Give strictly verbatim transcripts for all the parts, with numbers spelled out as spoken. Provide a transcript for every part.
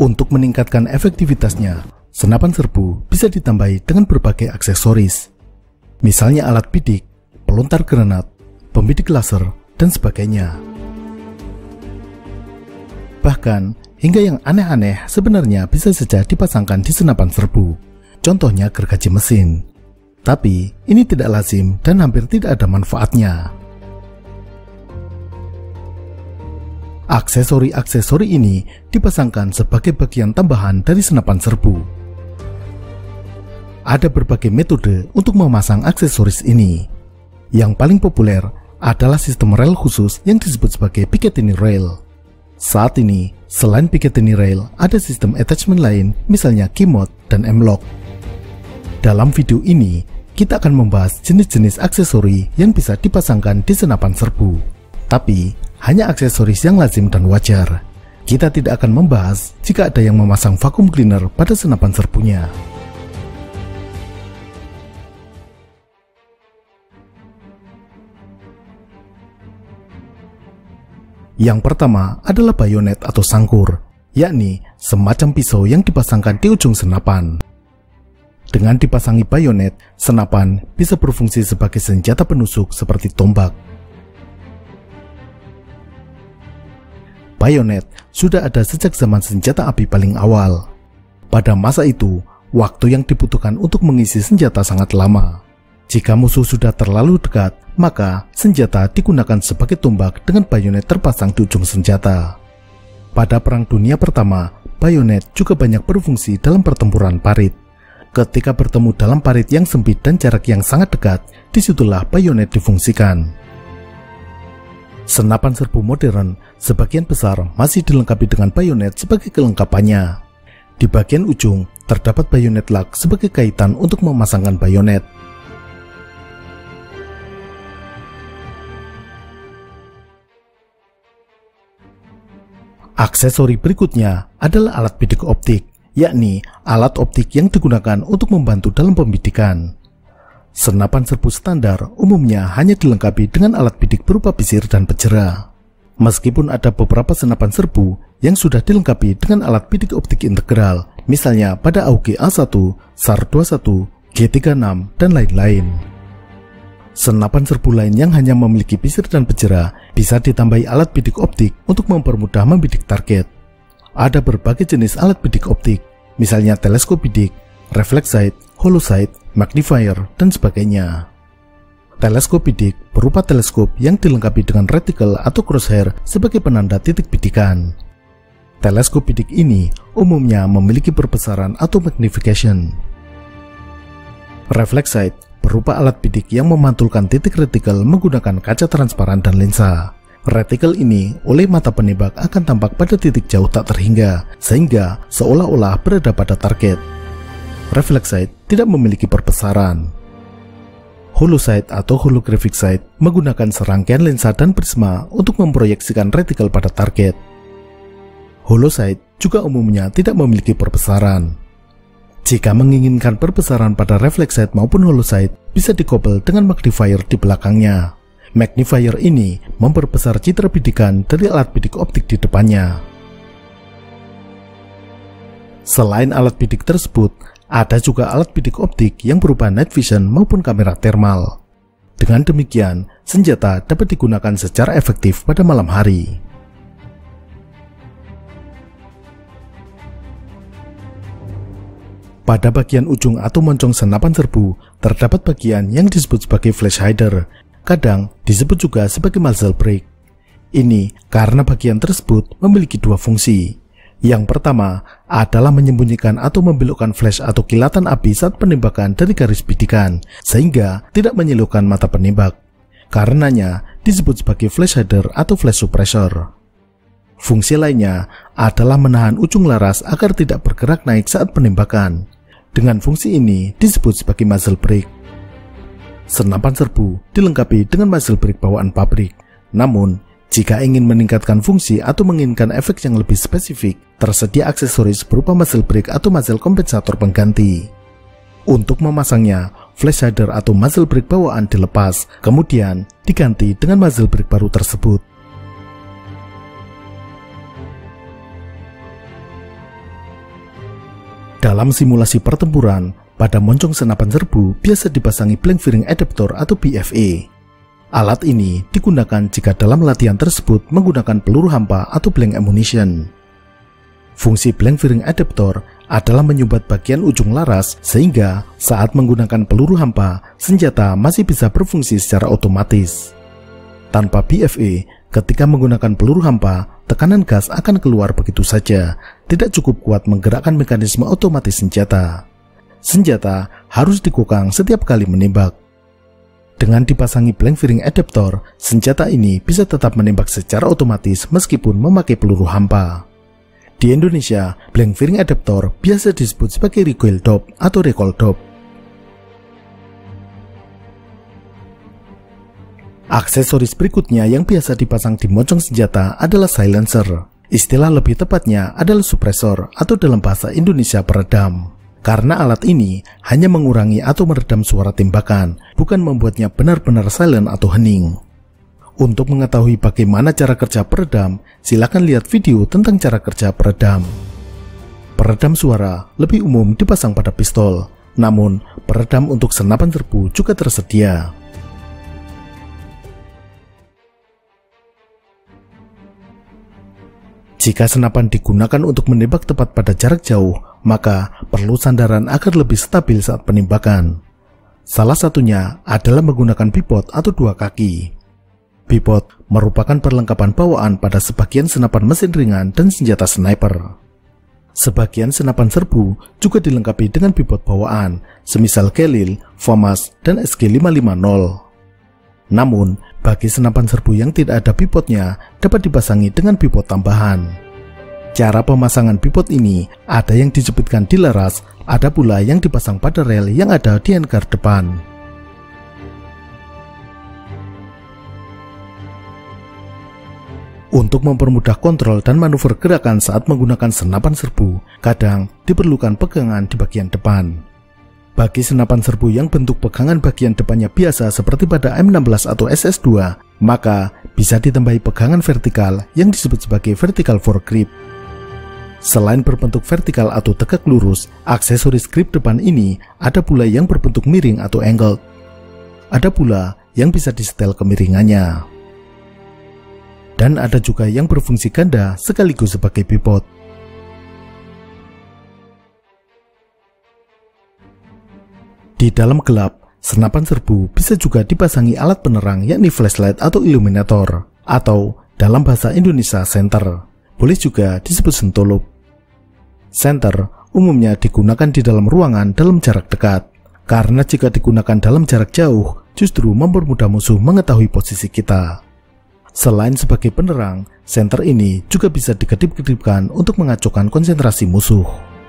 Untuk meningkatkan efektivitasnya, senapan serbu bisa ditambahi dengan berbagai aksesoris, misalnya alat bidik, pelontar granat, pembidik laser, dan sebagainya. Bahkan, hingga yang aneh-aneh sebenarnya bisa saja dipasangkan di senapan serbu, contohnya gergaji mesin. Tapi, ini tidak lazim dan hampir tidak ada manfaatnya. Aksesori-aksesori ini dipasangkan sebagai bagian tambahan dari senapan serbu. Ada berbagai metode untuk memasang aksesoris ini. Yang paling populer adalah sistem rel khusus yang disebut sebagai Picatinny rail. Saat ini, selain Picatinny rail, ada sistem attachment lain, misalnya Key-Mod dan M-Lock. Dalam video ini, kita akan membahas jenis-jenis aksesori yang bisa dipasangkan di senapan serbu. Tapi, hanya aksesoris yang lazim dan wajar. Kita tidak akan membahas jika ada yang memasang vacuum cleaner pada senapan serbunya. Yang pertama adalah bayonet atau sangkur, yakni semacam pisau yang dipasangkan di ujung senapan. Dengan dipasangi bayonet, senapan bisa berfungsi sebagai senjata penusuk seperti tombak. Bayonet sudah ada sejak zaman senjata api paling awal. Pada masa itu, waktu yang dibutuhkan untuk mengisi senjata sangat lama. Jika musuh sudah terlalu dekat, maka senjata digunakan sebagai tombak dengan bayonet terpasang di ujung senjata. Pada Perang Dunia Pertama, bayonet juga banyak berfungsi dalam pertempuran parit. Ketika bertemu dalam parit yang sempit dan jarak yang sangat dekat, disitulah bayonet difungsikan. Senapan serbu modern sebagian besar masih dilengkapi dengan bayonet sebagai kelengkapannya. Di bagian ujung terdapat bayonet lock sebagai kaitan untuk memasangkan bayonet. Aksesori berikutnya adalah alat bidik optik, yakni alat optik yang digunakan untuk membantu dalam pembidikan. Senapan serbu standar umumnya hanya dilengkapi dengan alat bidik berupa pisir dan pejera. Meskipun ada beberapa senapan serbu yang sudah dilengkapi dengan alat bidik optik integral, misalnya pada A U G A satu, S A R dua puluh satu, G tiga puluh enam, dan lain-lain. Senapan serbu lain yang hanya memiliki pisir dan pejera bisa ditambahi alat bidik optik untuk mempermudah membidik target. Ada berbagai jenis alat bidik optik, misalnya teleskop bidik, reflex sight, hollow sight, magnifier, dan sebagainya. Teleskop bidik berupa teleskop yang dilengkapi dengan reticle atau crosshair sebagai penanda titik bidikan. Teleskop bidik ini umumnya memiliki perbesaran atau magnification. Reflex sight berupa alat bidik yang memantulkan titik reticle menggunakan kaca transparan dan lensa. Reticle ini oleh mata penembak akan tampak pada titik jauh tak terhingga, sehingga seolah-olah berada pada target. Reflex sight tidak memiliki perbesaran. Hollow sight atau holographic sight menggunakan serangkaian lensa dan prisma untuk memproyeksikan reticle pada target. Hollow sight juga umumnya tidak memiliki perbesaran. Jika menginginkan perbesaran pada reflex sight maupun hollow sight, bisa dikobel dengan magnifier di belakangnya. Magnifier ini memperbesar citra bidikan dari alat bidik optik di depannya. Selain alat bidik tersebut, ada juga alat bidik optik yang berupa night vision maupun kamera thermal. Dengan demikian, senjata dapat digunakan secara efektif pada malam hari. Pada bagian ujung atau moncong senapan serbu, terdapat bagian yang disebut sebagai flash hider, kadang disebut juga sebagai muzzle brake. Ini karena bagian tersebut memiliki dua fungsi. Yang pertama adalah menyembunyikan atau membelokkan flash atau kilatan api saat penembakan dari garis bidikan, sehingga tidak menyilaukan mata penembak. Karenanya disebut sebagai flash hider atau flash suppressor. Fungsi lainnya adalah menahan ujung laras agar tidak bergerak naik saat penembakan. Dengan fungsi ini disebut sebagai muzzle brake. Senapan serbu dilengkapi dengan muzzle brake bawaan pabrik. Namun, jika ingin meningkatkan fungsi atau menginginkan efek yang lebih spesifik, tersedia aksesoris berupa muzzle brake atau muzzle kompensator pengganti. Untuk memasangnya, flash hider atau muzzle brake bawaan dilepas, kemudian diganti dengan muzzle brake baru tersebut. Dalam simulasi pertempuran, pada moncong senapan serbu biasa dipasangi blank firing adapter atau B F A. Alat ini digunakan jika dalam latihan tersebut menggunakan peluru hampa atau blank ammunition. Fungsi blank firing adapter adalah menyumbat bagian ujung laras sehingga saat menggunakan peluru hampa, senjata masih bisa berfungsi secara otomatis. Tanpa B F A, ketika menggunakan peluru hampa, tekanan gas akan keluar begitu saja, tidak cukup kuat menggerakkan mekanisme otomatis senjata. Senjata harus dikokang setiap kali menembak. Dengan dipasangi blank firing adapter, senjata ini bisa tetap menembak secara otomatis meskipun memakai peluru hampa. Di Indonesia, blank firing adapter biasa disebut sebagai recoil dop atau recoil dop. Aksesoris berikutnya yang biasa dipasang di moncong senjata adalah silencer. Istilah lebih tepatnya adalah suppressor atau dalam bahasa Indonesia peredam. Karena alat ini hanya mengurangi atau meredam suara tembakan, bukan membuatnya benar-benar silent atau hening. Untuk mengetahui bagaimana cara kerja peredam, silakan lihat video tentang cara kerja peredam. Peredam suara lebih umum dipasang pada pistol, namun peredam untuk senapan serbu juga tersedia. Jika senapan digunakan untuk menembak tepat pada jarak jauh, maka perlu sandaran agar lebih stabil saat penembakan. Salah satunya adalah menggunakan pivot atau dua kaki. Pivot merupakan perlengkapan bawaan pada sebagian senapan mesin ringan dan senjata sniper. Sebagian senapan serbu juga dilengkapi dengan pivot bawaan, semisal Galil, FAMAS, dan S G lima lima nol. Namun, bagi senapan serbu yang tidak ada pivotnya, dapat dipasangi dengan pivot tambahan. Cara pemasangan pivot ini ada yang dijepitkan di laras, ada pula yang dipasang pada rel yang ada di handguard depan. Untuk mempermudah kontrol dan manuver gerakan saat menggunakan senapan serbu, kadang diperlukan pegangan di bagian depan. Bagi senapan serbu yang bentuk pegangan bagian depannya biasa seperti pada M enam belas atau S S dua, maka bisa ditambahi pegangan vertikal yang disebut sebagai vertical foregrip. Selain berbentuk vertikal atau tegak lurus, aksesoris grip depan ini ada pula yang berbentuk miring atau angled. Ada pula yang bisa disetel kemiringannya. Dan ada juga yang berfungsi ganda sekaligus sebagai pivot. Di dalam gelap, senapan serbu bisa juga dipasangi alat penerang yakni flashlight atau illuminator, atau dalam bahasa Indonesia senter. Boleh juga disebut sentolop. Senter umumnya digunakan di dalam ruangan dalam jarak dekat, karena jika digunakan dalam jarak jauh, justru mempermudah musuh mengetahui posisi kita. Selain sebagai penerang, senter ini juga bisa dikedip-kedipkan untuk mengacaukan konsentrasi musuh.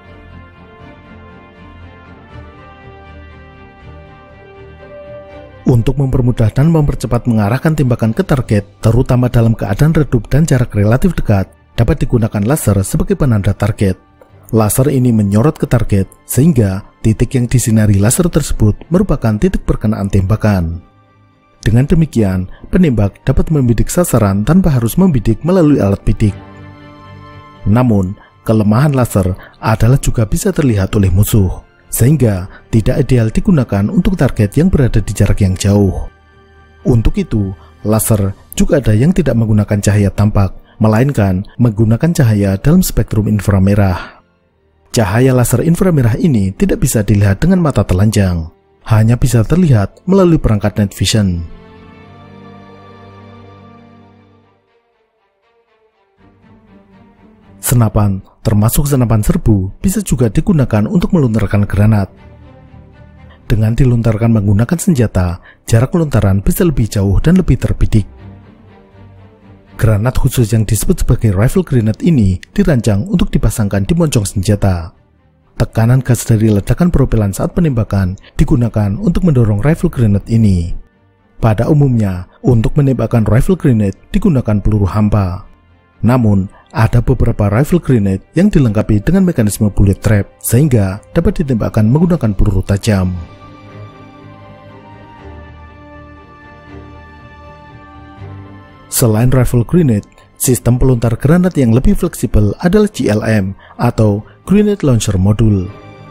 Untuk mempermudah dan mempercepat mengarahkan tembakan ke target, terutama dalam keadaan redup dan jarak relatif dekat, dapat digunakan laser sebagai penanda target. Laser ini menyorot ke target, sehingga titik yang disinari laser tersebut merupakan titik perkenaan tembakan. Dengan demikian, penembak dapat membidik sasaran tanpa harus membidik melalui alat bidik. Namun, kelemahan laser adalah juga bisa terlihat oleh musuh, sehingga tidak ideal digunakan untuk target yang berada di jarak yang jauh. Untuk itu, laser juga ada yang tidak menggunakan cahaya tampak, melainkan menggunakan cahaya dalam spektrum inframerah. Cahaya laser inframerah ini tidak bisa dilihat dengan mata telanjang, hanya bisa terlihat melalui perangkat night vision. Senapan, termasuk senapan serbu, bisa juga digunakan untuk melontarkan granat. Dengan dilontarkan menggunakan senjata, jarak lontaran bisa lebih jauh dan lebih terbidik. Granat khusus yang disebut sebagai rifle grenade ini dirancang untuk dipasangkan di moncong senjata. Tekanan gas dari ledakan propelan saat penembakan digunakan untuk mendorong rifle grenade ini. Pada umumnya, untuk menembakkan rifle grenade digunakan peluru hampa. Namun, ada beberapa rifle grenade yang dilengkapi dengan mekanisme bullet trap, sehingga dapat ditembakkan menggunakan peluru tajam. Selain rifle grenade, sistem pelontar granat yang lebih fleksibel adalah G L M atau Grenade Launcher Module.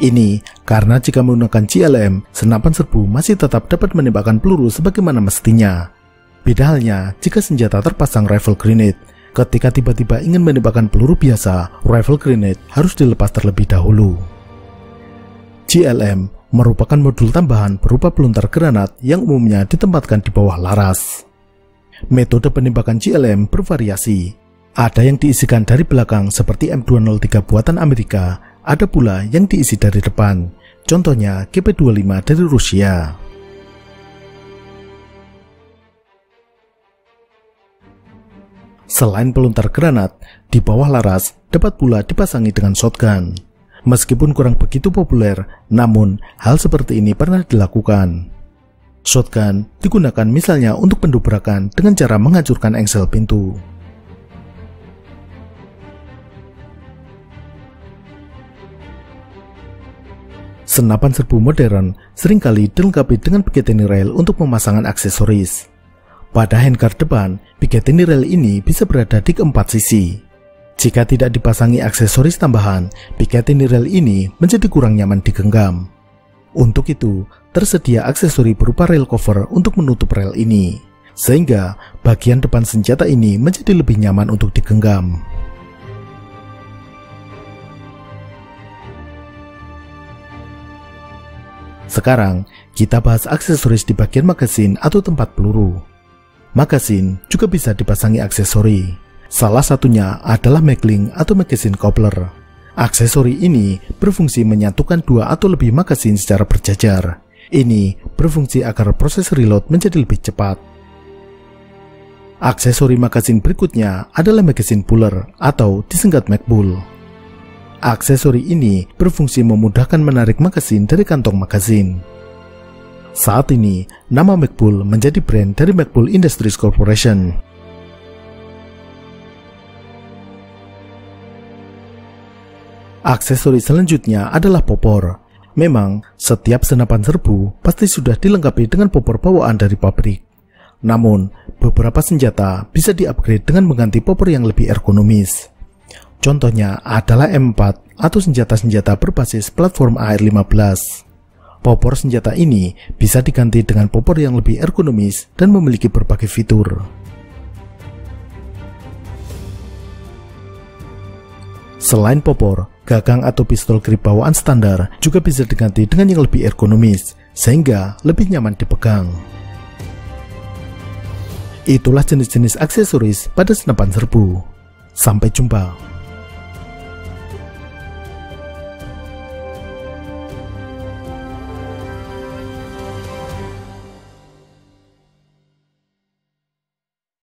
Ini karena jika menggunakan G L M, senapan serbu masih tetap dapat menembakkan peluru sebagaimana mestinya. Beda halnya jika senjata terpasang rifle grenade. Ketika tiba-tiba ingin menembakkan peluru biasa, rifle grenade harus dilepas terlebih dahulu. G L M merupakan modul tambahan berupa peluntar granat yang umumnya ditempatkan di bawah laras. Metode penembakan G L M bervariasi. Ada yang diisikan dari belakang seperti M dua nol tiga buatan Amerika, ada pula yang diisi dari depan, contohnya G P dua puluh lima dari Rusia. Selain peluntar granat, di bawah laras dapat pula dipasangi dengan shotgun. Meskipun kurang begitu populer, namun hal seperti ini pernah dilakukan. Shotgun digunakan misalnya untuk pendobrakan dengan cara menghancurkan engsel pintu. Senapan serbu modern seringkali dilengkapi dengan Picatinny rail untuk pemasangan aksesoris. Pada handguard depan, Picatinny rail ini bisa berada di keempat sisi. Jika tidak dipasangi aksesoris tambahan, Picatinny rail ini menjadi kurang nyaman digenggam. Untuk itu, tersedia aksesori berupa rail cover untuk menutup rail ini, sehingga bagian depan senjata ini menjadi lebih nyaman untuk digenggam. Sekarang, kita bahas aksesoris di bagian magasin atau tempat peluru. Magasin juga bisa dipasangi aksesori. Salah satunya adalah Macklin atau magazine coupler. Aksesori ini berfungsi menyatukan dua atau lebih magasin secara berjajar. Ini berfungsi agar proses reload menjadi lebih cepat. Aksesori magasin berikutnya adalah magazine puller atau disingkat Magbull. Aksesori ini berfungsi memudahkan menarik magasin dari kantong magasin. Saat ini, nama Magbull menjadi brand dari Magbull Industries Corporation. Aksesori selanjutnya adalah popor. Memang, setiap senapan serbu pasti sudah dilengkapi dengan popor bawaan dari pabrik. Namun, beberapa senjata bisa di-upgrade dengan mengganti popor yang lebih ergonomis. Contohnya adalah M empat atau senjata-senjata berbasis platform A R lima belas. Popor senjata ini bisa diganti dengan popor yang lebih ergonomis dan memiliki berbagai fitur. Selain popor, gagang atau pistol grip bawaan standar juga bisa diganti dengan yang lebih ergonomis, sehingga lebih nyaman dipegang. Itulah jenis-jenis aksesoris pada senapan serbu. Sampai jumpa.